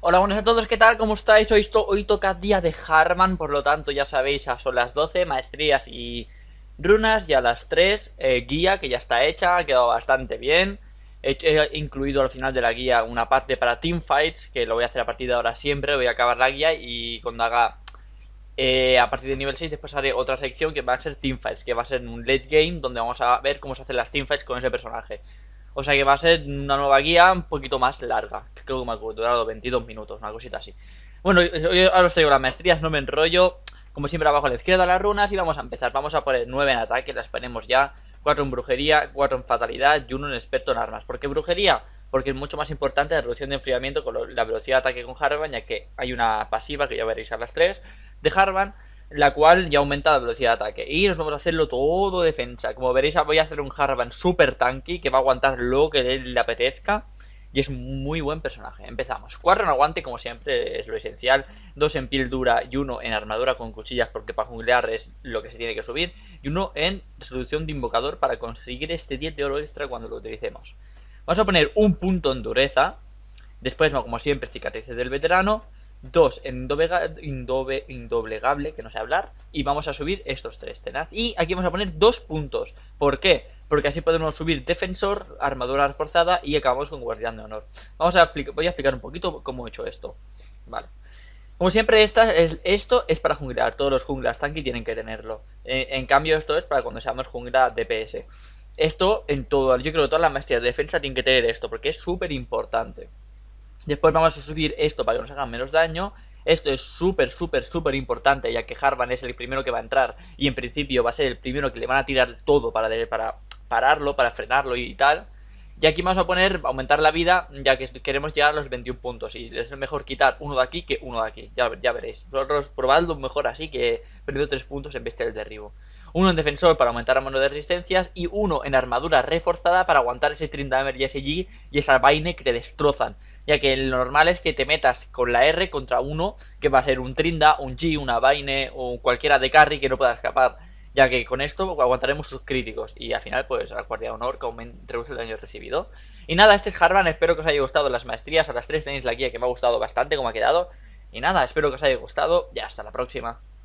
Hola, buenas a todos, ¿qué tal? ¿Cómo estáis? Hoy toca día de Harman, por lo tanto, ya sabéis, son las 12, maestrías y runas, y a las 3, guía, que ya está hecha, ha quedado bastante bien. He incluido al final de la guía una parte para teamfights, que lo voy a hacer a partir de ahora siempre, voy a acabar la guía y cuando haga a partir de nivel 6 después haré otra sección que va a ser teamfights, que va a ser un late game donde vamos a ver cómo se hacen las teamfights con ese personaje. O sea que va a ser una nueva guía un poquito más larga. Creo que me ha durado 22 minutos, una cosita así. Bueno, yo ahora os traigo las maestrías, no me enrollo. Como siempre, abajo a la izquierda las runas y vamos a empezar. Vamos a poner 9 en ataque, las ponemos ya. 4 en brujería, 4 en fatalidad y 1 en experto en armas. ¿Por qué brujería? Porque es mucho más importante la reducción de enfriamiento con la velocidad de ataque con Harvan, ya que hay una pasiva que ya veréis a las 3 de Harvan, la cual ya aumenta la velocidad de ataque. Y nos vamos a hacerlo todo defensa. Como veréis, voy a hacer un Harvan super tanky que va a aguantar lo que le apetezca. Y es muy buen personaje. Empezamos. 4 en aguante, como siempre, es lo esencial. 2 en piel dura y 1 en armadura con cuchillas, porque para junglear es lo que se tiene que subir. Y 1 en resolución de invocador para conseguir este 10 de oro extra cuando lo utilicemos. Vamos a poner un punto en dureza. Después, como siempre, cicatrices del veterano. 2 en indoblegable, que no sé hablar. Y vamos a subir estos 3 tenaz. Y aquí vamos a poner 2 puntos. ¿Por qué? Porque así podemos subir defensor, armadura reforzada y acabamos con guardián de honor. Voy a explicar un poquito cómo he hecho esto. Vale. Como siempre, esto es para junglar. Todos los junglers tanky tienen que tenerlo. En cambio, esto es para cuando seamos jungla DPS. Esto en todo, yo creo que todas las maestrías de defensa tienen que tener esto, porque es súper importante. Después vamos a subir esto para que nos hagan menos daño. Esto es súper importante, ya que Harvan es el primero que va a entrar y en principio va a ser el primero que le van a tirar todo para pararlo, para frenarlo y tal. Y aquí vamos a poner, aumentar la vida, ya que queremos llegar a los 21 puntos. Y es mejor quitar uno de aquí que uno de aquí, ya veréis. Vosotros probadlo mejor así, que he perdido 3 puntos en vez del derribo. Uno en defensor para aumentar la mano de resistencias y uno en armadura reforzada para aguantar ese Trindamer y ese G y esa vaina que te destrozan. Ya que lo normal es que te metas con la R contra uno que va a ser un Trinda, un G, una Vaine o cualquiera de carry que no pueda escapar. Ya que con esto aguantaremos sus críticos y al final pues al guardia de honor que reduce el daño recibido. Y nada, este es Harvan, espero que os haya gustado las maestrías. A las 3 tenéis la guía que me ha gustado bastante como ha quedado. Y nada, espero que os haya gustado y hasta la próxima.